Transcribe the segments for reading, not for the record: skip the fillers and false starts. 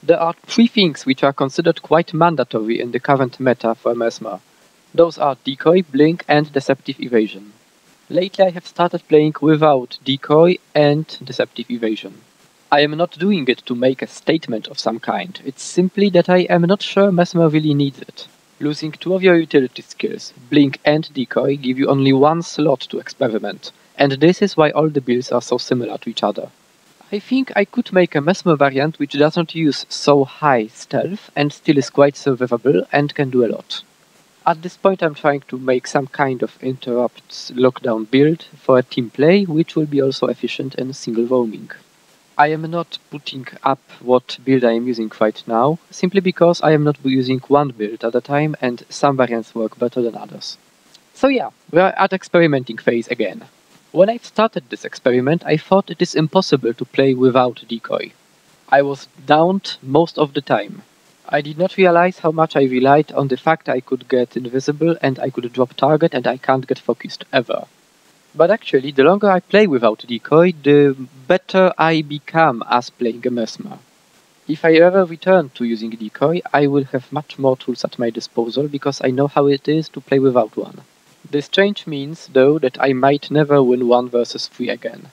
There are three things which are considered quite mandatory in the current meta for Mesmer. Those are Decoy, Blink, and Deceptive Evasion. Lately I have started playing without Decoy and Deceptive Evasion. I am not doing it to make a statement of some kind, it's simply that I am not sure Mesmer really needs it. Losing two of your utility skills, Blink and Decoy, give you only one slot to experiment, and this is why all the builds are so similar to each other. I think I could make a Mesmer variant which doesn't use so high stealth and still is quite survivable and can do a lot. At this point I'm trying to make some kind of interrupts lockdown build for a team play which will be also efficient in single roaming. I am not putting up what build I am using right now, simply because I am not using one build at a time and some variants work better than others. So yeah, we are at experimenting phase again. When I started this experiment I thought it is impossible to play without Decoy. I was downed most of the time. I did not realize how much I relied on the fact I could get invisible and I could drop target and I can't get focused ever. But actually, the longer I play without Decoy, the better I become as playing a Mesmer. If I ever return to using Decoy, I will have much more tools at my disposal because I know how it is to play without one. This change means, though, that I might never win 1 versus 3 again.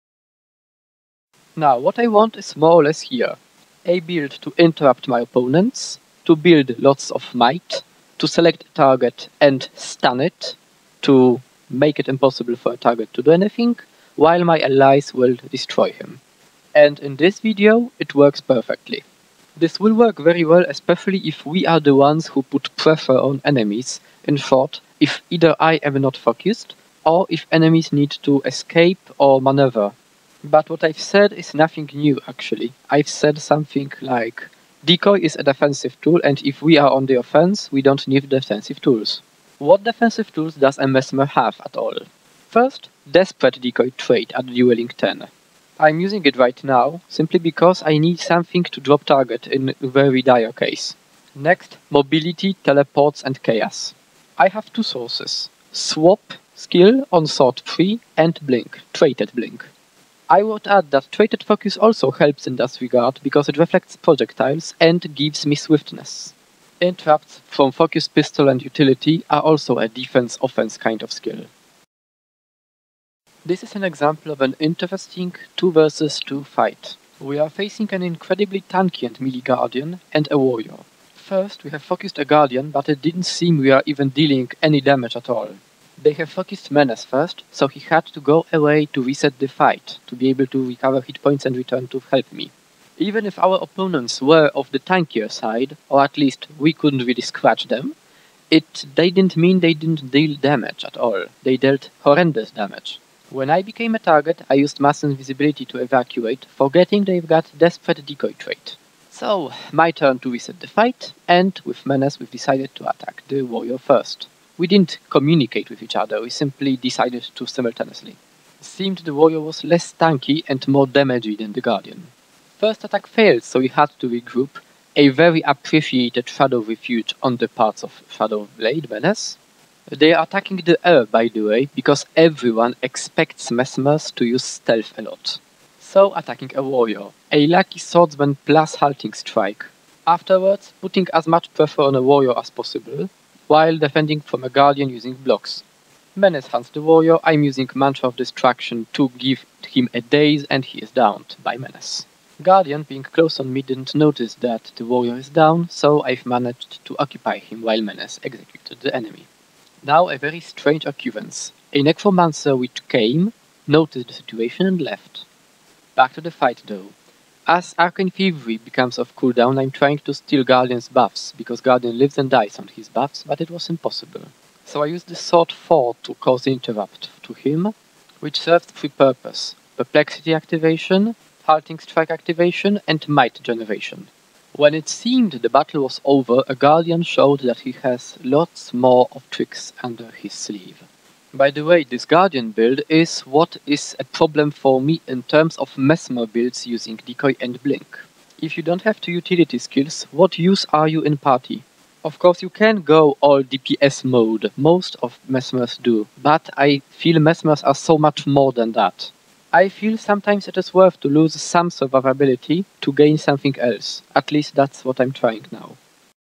Now, what I want is more or less here. A build to interrupt my opponents, to build lots of might, to select a target and stun it, to make it impossible for a target to do anything, while my allies will destroy him. And in this video, it works perfectly. This will work very well, especially if we are the ones who put pressure on enemies. In short, if either I am not focused, or if enemies need to escape or maneuver. But what I've said is nothing new, actually. I've said something like, Decoy is a defensive tool, and if we are on the offense, we don't need defensive tools. What defensive tools does a Mesmer have at all? First, Desperate Decoy trait at Dueling 10. I'm using it right now, simply because I need something to drop target in a very dire case. Next, Mobility, Teleports and Chaos. I have two sources. Swap skill on Sword 3 and Blink, Traded Blink. I would add that Traded Focus also helps in that regard because it reflects projectiles and gives me swiftness. Interrupts from Focus Pistol and Utility are also a defense-offense kind of skill. This is an example of an interesting 2 versus 2 fight. We are facing an incredibly tanky and melee Guardian and a Warrior. First we have focused a Guardian, but it didn't seem we are even dealing any damage at all. They have focused Menace first, so he had to go away to reset the fight, to be able to recover hit points and return to help me. Even if our opponents were of the tankier side, or at least we couldn't really scratch them, they didn't mean they didn't deal damage at all. They dealt horrendous damage. When I became a target, I used Mass Invisibility to evacuate, forgetting they've got Desperate Decoy trait. So, my turn to reset the fight, and with Menace we've decided to attack the Warrior first. We didn't communicate with each other, we simply decided to simultaneously. It seemed the Warrior was less tanky and more damagey than the Guardian. First attack failed, so we had to regroup, a very appreciated Shadow Refuge on the parts of Shadow Blade Menace. They are attacking the air, by the way, because everyone expects Mesmers to use stealth a lot. So attacking a Warrior, a Lucky Swordsman plus Halting Strike. Afterwards, putting as much pressure on a Warrior as possible, while defending from a Guardian using blocks. Menace hunts the Warrior, I'm using Mantra of Distraction to give him a daze and he is downed by Menace. Guardian, being close on me, didn't notice that the Warrior is down, so I've managed to occupy him while Menace executed the enemy. Now a very strange occurrence. A Necromancer which came, noticed the situation and left. Back to the fight though. As Arcane Thievery becomes off cooldown, I'm trying to steal Guardian's buffs, because Guardian lives and dies on his buffs, but it was impossible. So I used the Sword 4 to cause the interrupt to him, which served 3 purposes: Perplexity activation, Halting Strike activation, and Might generation. When it seemed the battle was over, a Guardian showed that he has lots more of tricks under his sleeve. By the way, this Guardian build is what is a problem for me in terms of Mesmer builds using Decoy and Blink. If you don't have 2 utility skills, what use are you in party? Of course you can go all DPS mode, most of Mesmers do, but I feel Mesmers are so much more than that. I feel sometimes it is worth to lose some survivability to gain something else. At least that's what I'm trying now.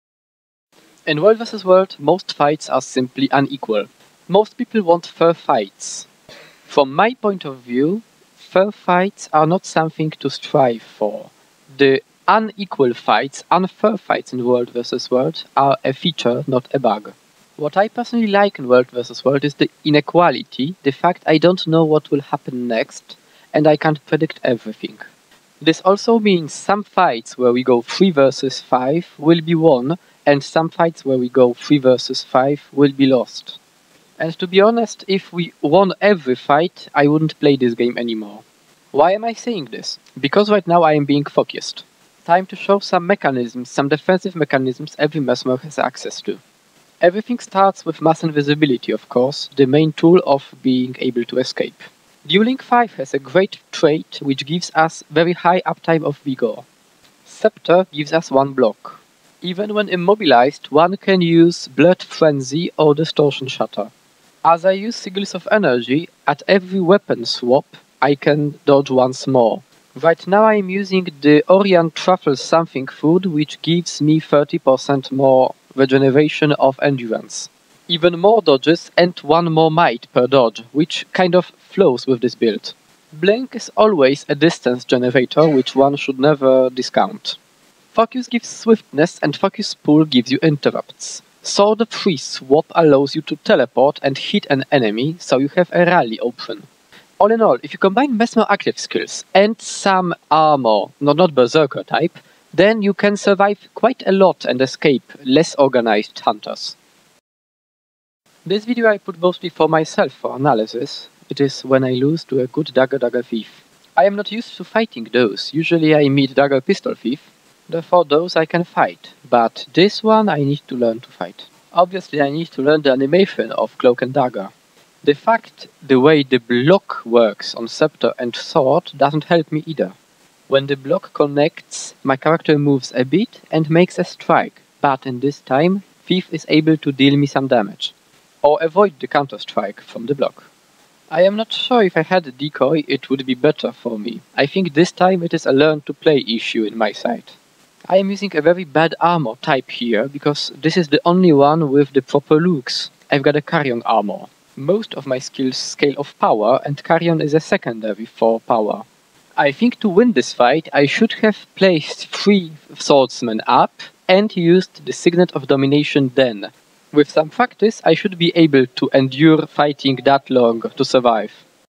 In World vs. World, most fights are simply unequal. Most people want fair fights. From my point of view, fair fights are not something to strive for. The unequal fights, unfair fights in World vs. World are a feature, not a bug. What I personally like in World vs. World is the inequality, the fact I don't know what will happen next, and I can't predict everything. This also means some fights where we go 3 vs 5 will be won, and some fights where we go 3 vs 5 will be lost. And to be honest, if we won every fight, I wouldn't play this game anymore. Why am I saying this? Because right now I am being focused. Time to show some mechanisms, some defensive mechanisms every Mesmer has access to. Everything starts with mass invisibility, of course, the main tool of being able to escape. Dueling 5 has a great trait which gives us very high uptime of vigor. Scepter gives us 1 block. Even when immobilized, one can use Blood Frenzy or Distortion Shutter. As I use Sigils of Energy, at every weapon swap I can dodge once more. Right now I am using the Orion Truffle Something Food, which gives me 30% more regeneration of endurance. Even more dodges and 1 more might per dodge, which kind of flows with this build. Blink is always a distance generator, which one should never discount. Focus gives swiftness and Focus Pull gives you interrupts. Sword Free Swap allows you to teleport and hit an enemy, so you have a rally option. All in all, if you combine Mesmer active skills and some armor, not Berserker type, then you can survive quite a lot and escape less organized hunters. This video I put mostly for myself for analysis. It is when I lose to a good Dagger Thief. I am not used to fighting those, usually I meet Dagger Pistol Thief, therefore those I can fight, but this one I need to learn to fight. Obviously I need to learn the animation of Cloak and Dagger. The fact the way the block works on Scepter and Sword doesn't help me either. When the block connects, my character moves a bit and makes a strike, but in this time Thief is able to deal me some damage. Or avoid the counter-strike from the block. I am not sure if I had a decoy it would be better for me. I think this time it is a learn to play issue in my side. I am using a very bad armor type here because this is the only one with the proper looks. I've got a Carrion armor. Most of my skills scale of power and Carrion is a secondary for power. I think to win this fight I should have placed 3 swordsmen up and used the Signet of Domination then. With some practice, I should be able to endure fighting that long to survive.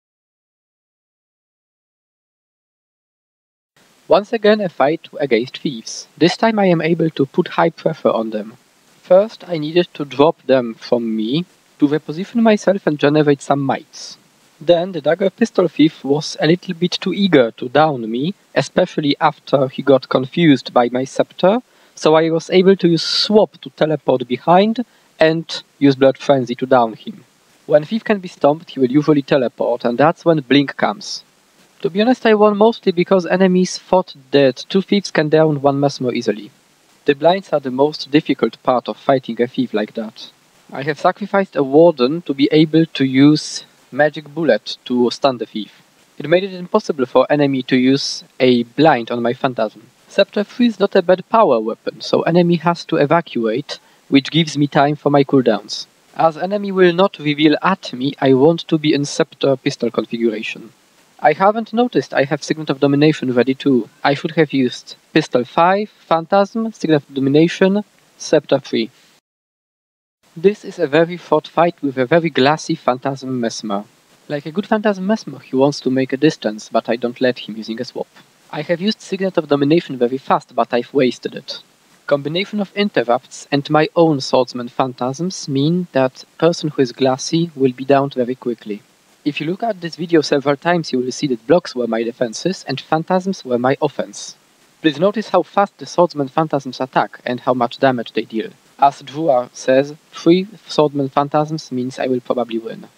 Once again a fight against thieves. This time I am able to put high pressure on them. First I needed to drop them from me to reposition myself and generate some mites. Then the Dagger Pistol Thief was a little bit too eager to down me, especially after he got confused by my scepter, so I was able to use Swap to teleport behind and use Blood Frenzy to down him. When Thief can be stomped, he will usually teleport, and that's when Blink comes. To be honest, I won mostly because enemies thought that 2 thieves can down 1 Mesmer easily. The blinds are the most difficult part of fighting a thief like that. I have sacrificed a Warden to be able to use Magic Bullet to stun the thief. It made it impossible for enemy to use a blind on my Phantasm. Scepter 3 is not a bad power weapon, so enemy has to evacuate, which gives me time for my cooldowns. As enemy will not reveal at me, I want to be in Scepter pistol configuration. I haven't noticed I have Signet of Domination ready too. I should have used Pistol 5, Phantasm, Signet of Domination, Scepter 3. This is a very short fight with a very glassy Phantasm Mesmer. Like a good Phantasm Mesmer, he wants to make a distance, but I don't let him using a swap. I have used Signet of Domination very fast, but I've wasted it. Combination of interrupts and my own swordsman phantasms mean that person who is glassy will be downed very quickly. If you look at this video several times you will see that blocks were my defenses and phantasms were my offense. Please notice how fast the swordsman phantasms attack and how much damage they deal. As Druar says, 3 swordsman phantasms means I will probably win.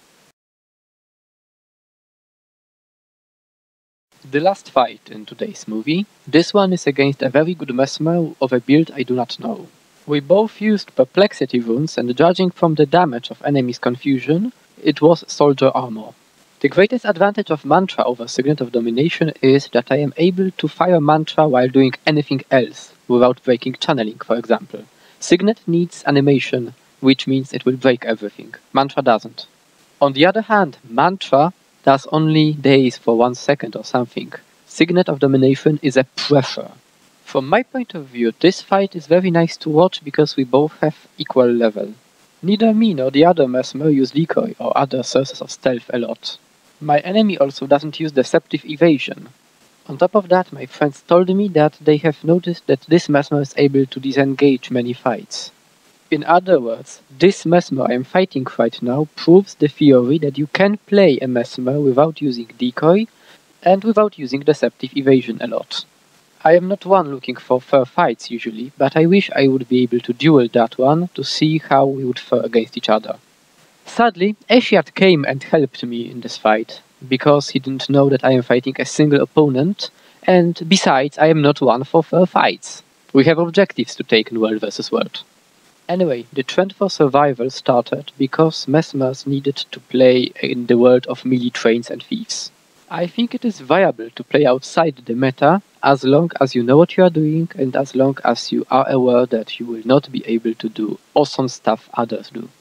The last fight in today's movie. This one is against a very good Mesmer of a build I do not know. We both used Perplexity runes and judging from the damage of enemy's confusion, it was soldier armor. The greatest advantage of Mantra over Signet of Domination is that I am able to fire Mantra while doing anything else, without breaking channeling, for example. Signet needs animation, which means it will break everything. Mantra doesn't. On the other hand, Mantra does only daze for 1 second or something. Signet of Domination is a pressure. From my point of view, this fight is very nice to watch because we both have equal level. Neither me nor the other Mesmer use decoy or other sources of stealth a lot. My enemy also doesn't use deceptive evasion. On top of that, my friends told me that they have noticed that this Mesmer is able to disengage many fights. In other words, this Mesmer I am fighting right now proves the theory that you can play a Mesmer without using decoy and without using deceptive evasion a lot. I am not one looking for fair fights usually, but I wish I would be able to duel that one to see how we would fare against each other. Sadly, Asiat came and helped me in this fight, because he didn't know that I am fighting a single opponent, and besides, I am not one for fair fights. We have objectives to take in World vs. World. Anyway, the trend for survival started because Mesmers needed to play in the world of melee trains and thieves. I think it is viable to play outside the meta as long as you know what you are doing and as long as you are aware that you will not be able to do awesome stuff others do.